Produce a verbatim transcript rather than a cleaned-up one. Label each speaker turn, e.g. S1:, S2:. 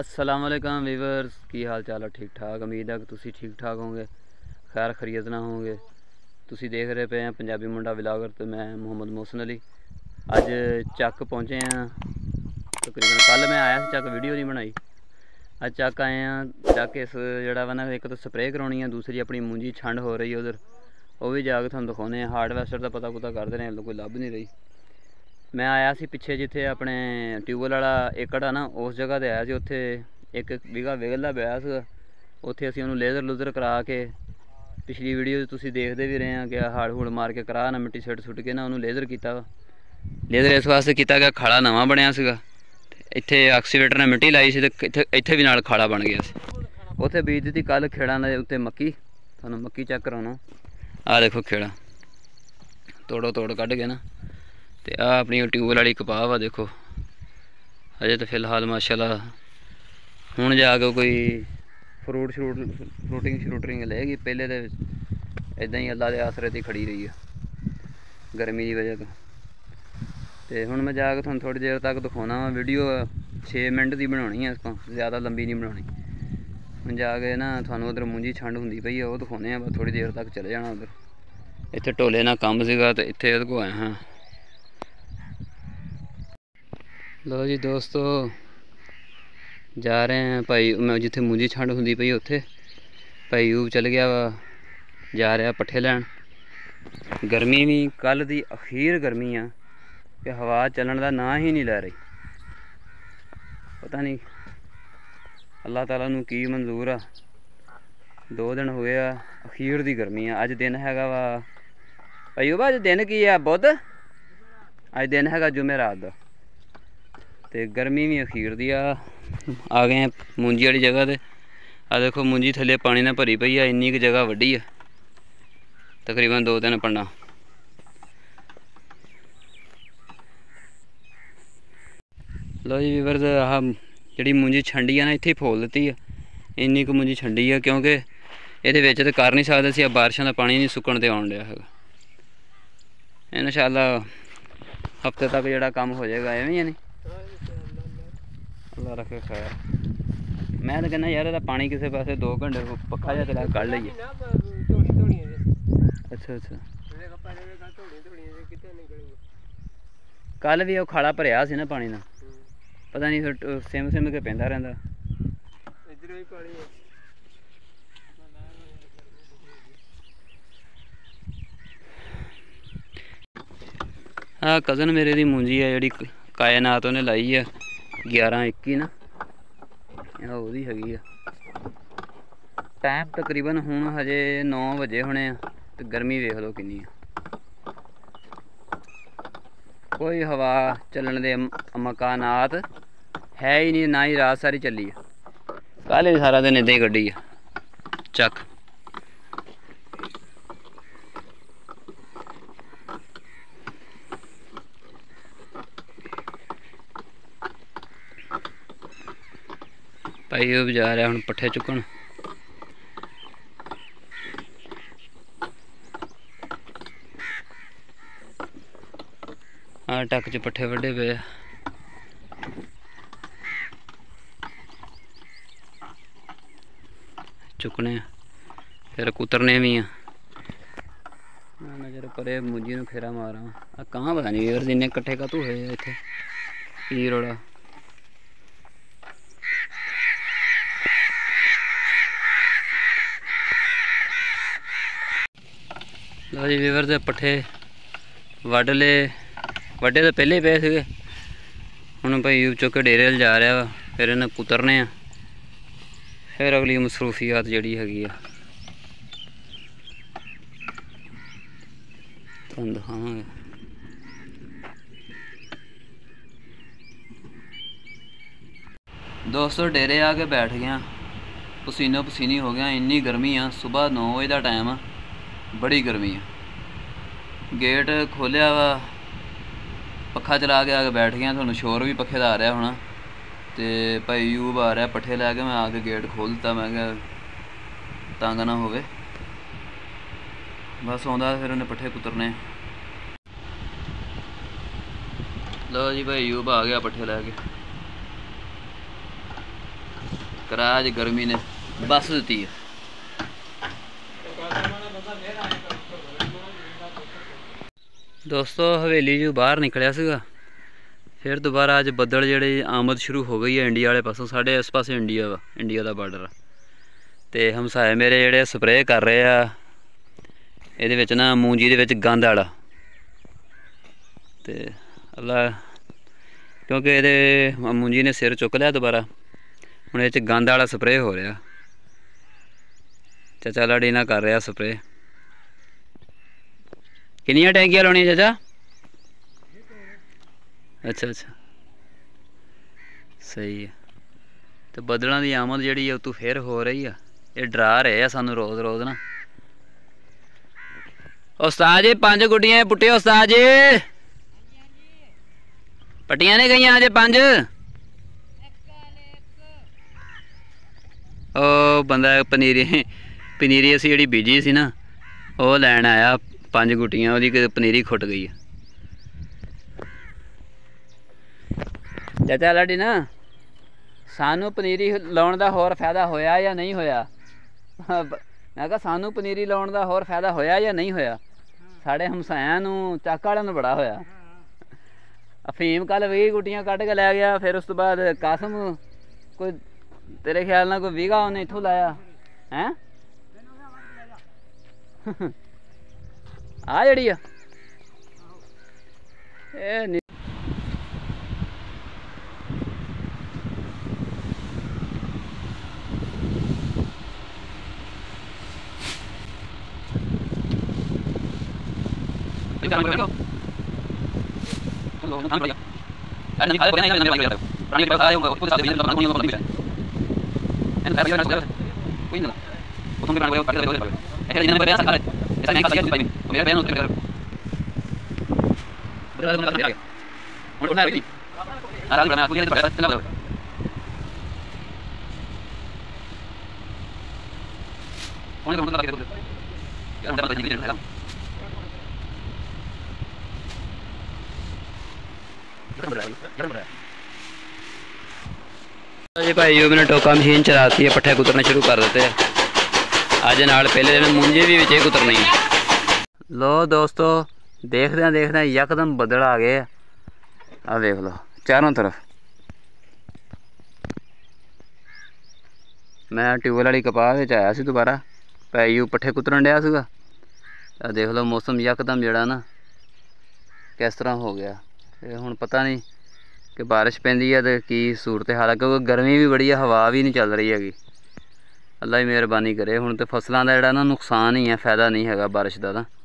S1: अस्सलाम वालेकुम वीवर्स, की हाल चाल है? ठीक ठाक, उम्मीद है कि तुसी ठीक ठाक होंगे, खैर खरीत ना होंगे। तुसी देख रहे पे हैं पंजाबी मुंडा व्लॉगर, तो मैं मोहम्मद मोहसन अली। अज चक पहुँचे हैं, तकरीबन कल मैं आया चक वीडियो नहीं बनाई। अज चक आए हैं। चक इस जड़ा वा ना, एक तो स्प्रे करानी है, दूसरी अपनी मुंजी छंड हो रही है उधर, वो भी जाके थोड़ा दिखाने। हार्डवेस्टर का पता पुता करते रहे, कोई लभ नहीं रही। मैं आया सी पिछे जिथे अपने ट्यूबवैल वाला एकड़ आ ना, उस जगह ते आया सी। उत्थे एक बीघा वेगला पिया सी, उत्थे असीं उहनूं लेज़र लूज़र करा के, पिछली वीडियो तुसीं देखदे भी रहे हैं कि हाड़ हूड़ मार के करा ना, मिट्टी सुट सुट के ना उहनूं लेज़र कीता वा। लेज़र इस वास्ते कीता कि खाड़ा नवां बणिया सीगा, इत्थे एक्सीवेटर ने मिट्टी लाई सी ते इत्थे इत्थे भी नाल खाड़ा बन गया सी। उत्थे बीज दित्ती कल खेड़ां दे उत्ते मक्की। तुहानूं मक्की चेक कराउणा, आ देखो खेड़ा तोड़ो तोड़ कढ के ना, ते आ अपनी ट्यूबवैल वाली कपाह वा देखो। अजे तो फिलहाल माशाल्लाह हुण जाके कोई फ्रूट शरूट फ्रूटिंग शरूटिंग लेगी, पहले तो इदां ही अल्लाह के आसरे ते खड़ी रही है गर्मी की वजह तो। ते हुण मैं जाके तुहानूं थोड़ी देर तक दिखाना वा। वीडियो छे मिनट की बनानी है, इसको ज़्यादा लंबी नहीं बनानी। हुण जाके ना तुहानूं उधर मुंजी छंड हुंदी पई है, वो दिखाने आ। थोड़ी देर तक चले जाना उधर। इत्थे ढोले ना कम सीगा ते इत्थे इहदे कोल आए हाँ। लो जी दोस्तों, जा रहे हैं भाई, मैं जिथे मुंजी छंड हुंदी पई उत्थे भाई यूब चल गया वा, जा रहा पट्ठे लैन। गर्मी भी कल दी अखीर गर्मी आ कि हवा चलन का ना ही नहीं लै रही। पता नहीं अल्लाह ताला नूं की मंजूर आ। दो दिन हो गए अखीर दी गर्मी आ। अज दिन हैगा वा भाई यूब, अज दिन की है? बुध। अज दिन हैगा जुमेरात दा, ते गर्मी भी अखीर दी आ। आ गए हैं मुंजी वाली जगह ते। आ देखो मुंजी थल्ले पानी ने भरी पई है, इन्नी क जगह वड्डी है, तकरीबन दो तीन पन्ना। लो जी वीवर्स, आह जी मुंजी छंडी है ना, इत्थे ही फोल दी है। इन्नी क मुंजी छंडी है क्योंकि ये तो कर नहीं सकते सी, बारिशों का पानी नहीं सुकन ते आउण दिया है। इंशाअल्लाह हफ्ते तक जोड़ा काम हो जाएगा, एवं ही नहीं? अल्लाह रखे खैर। मैं तो कहना यार ਇਹਦਾ पानी किसी पासे दो घंटे पक्का जिहा चला कढ़ लईए। अच्छा अच्छा, कल भी वो खाला भरिया सी ना पानी ना, पता नहीं फिर सिम सिम के पैंदा रहिंदा। हाँ कज़न मेरे दी मुंजी है जी, कायनात उन्हें लाई है ग्यारह इक्की ना, वही हैगी। टाइम तकरीबन हुण हजे नौ बजे होने, तो गर्मी वेख लो कितनी है। कोई हवा चलन दे मकानात है ही नहीं, ना ही रात सारी चली है। कल ही सारा दिन इदां ही कड्ढी है चक। भाई वो भी जा रहा हूँ पट्ठे चुकन। हाँ टक च पट्ठे वड्डे पे चुकने, फिर कुतरने भी हैं। नज़र परे मुंजी नूं फेरा मारा। आ कहाँ पता नहीं यार इन्ने कट्ठे का तू है इत्थे की रोड़ा। लो जी वीवर दे पट्ठे वड्ड ले, वड्डे तो पहले ही पे थे। हुण भाई यूब चुक के डेरे जा रहा वा, फिर इन्हें कुतरने आ, फिर अगली मसरूफियात जिहड़ी हैगी आ तुहानूं दिखावांगे। दोस्तों डेरे आके बैठ गया, पसीनो पसीनी हो गया, इन्नी गर्मी आ। सुबह नौ बजे का टाइम आ, बड़ी गर्मी है। गेट खोलिया वा, पक्खा चला के आके बैठ गया। थोड़ा शोर भी पक्खे का आ रहा होना। तो भाई यूब आ रहा पट्ठे लैके, मैं आके गेट खोल दिता। मैं क्या तंग ना होवे, बस आउंदा फिर उन्हें पट्ठे कुतरने। लो जी भाई यूब आ गया पट्ठे लैके। ਕਰਾ ਅੱਜ ਗਰਮੀ ਨੇ ਬੱਸ ਦਿੱਤੀ ਹੈ। ਦੋਸਤੋ ਹਵੇਲੀ 'ਚੋਂ ਬਾਹਰ ਨਿਕਲਿਆ ਸੀਗਾ, ਫਿਰ ਦੁਬਾਰਾ ਅੱਜ ਬੱਦਲ ਜਿਹੜੇ ਆਮਦ ਸ਼ੁਰੂ ਹੋ ਗਈ ਹੈ ਇੰਡੀਆ ਵਾਲੇ ਪਾਸੋਂ। ਸਾਡੇ ਇਸ ਪਾਸੇ ਇੰਡੀਆ ਵਾ, ਇੰਡੀਆ ਦਾ ਬਾਰਡਰ ਆ। ਅਤੇ ਹਮਸਾਏ ਮੇਰੇ ਜਿਹੜੇ ਸਪਰੇਅ ਕਰ ਰਹੇ ਆ ਇਹਦੇ ਵਿੱਚ ਨਾ ਮੂੰਜੀ ਦੇ ਵਿੱਚ ਗੰਦ ਵਾਲਾ, ਅਤੇ ਅੱਲਾ ਕਿਉਂਕਿ ਇਹਦੇ ਮੂੰਜੀ ਨੇ ਸਿਰ ਚੁੱਕ ਲਿਆ ਦੁਬਾਰਾ, ਹੁਣ ਇਹ 'ਚ ਗੰਦ ਵਾਲਾ ਸਪਰੇਅ ਹੋ ਰਿਹਾ। ਚਾਚਾ ਲਾੜੀ ਨਾਲ ਕਰ ਰਿਹਾ ਸਪਰੇਅ। ਕਿੰਨੀਆਂ ਟੈਂਕੀਆਂ ਲਾਉਣੀਆਂ ਚਾਚਾ? ਅੱਛਾ ਅੱਛਾ ਸਹੀ ਹੈ। ਅਤੇ ਬੱਦਲਾਂ ਦੀ ਆਮਦ ਜਿਹੜੀ ਆ ਉਹ ਤੋਂ ਫਿਰ ਹੋ ਰਹੀ ਆ, ਇਹ ਡਰਾ ਰਹੇ ਆ ਸਾਨੂੰ ਰੋਜ਼ ਰੋਜ਼ ਨਾ। ਉਸਤਾਦ ਜੀ ਪੰਜ ਗੁੱਡੀਆਂ ਪੁੱਟੇ ਉਸਤਾਦ ਜੀ, ਪੱਟੀਆਂ ਨੇ ਗਈਆਂ ਅਜੇ ਪੰਜ। ਉਹ ਬੰਦਾ ਪਨੀਰੀ ਪਨੀਰੀ ਅਸੀਂ ਜਿਹੜੀ ਬੀਜੀ ਸੀ ਨਾ ਉਹ ਲੈਣ ਆਇਆ, ਪੰਜ ਗੁੱਟੀਆਂ, ਉਹਦੀ ਪਨੀਰੀ ਖੁੱਟ ਗਈ ਆ। ਚਾਚਾ ਲਾਡੀ ਨਾ ਸਾਨੂੰ ਪਨੀਰੀ ਲਾਉਣ ਦਾ ਹੋਰ ਫਾਇਦਾ ਹੋਇਆ ਜਾਂ ਨਹੀਂ ਹੋਇਆ? ਮੈਂ ਕਿਹਾ ਸਾਨੂੰ ਪਨੀਰੀ ਲਾਉਣ ਦਾ ਹੋਰ ਫਾਇਦਾ ਹੋਇਆ ਜਾਂ ਨਹੀਂ ਹੋਇਆ? ਸਾਡੇ ਹਮਸਾਇਆਂ ਨੂੰ, ਚੱਕ ਵਾਲਿਆਂ ਨੂੰ ਬੜਾ ਹੋਇਆ। ਅਫੀਮ ਕੱਲ ਵੀਹ ਗੁੱਟੀਆਂ ਕੱਢ ਕੇ ਲੈ ਗਿਆ, ਫਿਰ ਉਸ ਤੋਂ ਬਾਅਦ ਕਾਸਮ ਕੋਈ ਤੇਰੇ ਖਿਆਲ ਨਾਲ ਕੋਈ ਵੀਗਾ ਉਹਨੇ ਇੱਥੋਂ ਲਾਇਆ ਹੈ। ਆ ਜਿਹੜੀ ਆ ਇਹ ਨੀ जी भाई यो मैंने टोका मशीन चलाती है, पट्ठे कुतरने शुरू कर देते हैं। आज नाल पहले दिन मुंजे भी विच कुतरनी है। लो दोस्तों देखते हैं देखते हैं यकदम बदल आ गए, आ देख लो चारों तरफ। मैं ट्यूबवेल वाली कपाह विच आया सी दोबारा, भाई पट्ठे कुतरन डिया सीगा, आ देख लो मौसम यकदम जड़ा ना किस तरह हो गया। ते हुण पता नहीं कि बारिश पैंदी है तो की सूरत हाल है, क्योंकि गर्मी भी बड़ी है, हवा भी नहीं चल रही हैगी। अल्लाह ही मेहरबानी करे। हुण तो फसलों का जिहड़ा ना नुकसान ही है, फायदा नहीं हैगा बारिश का।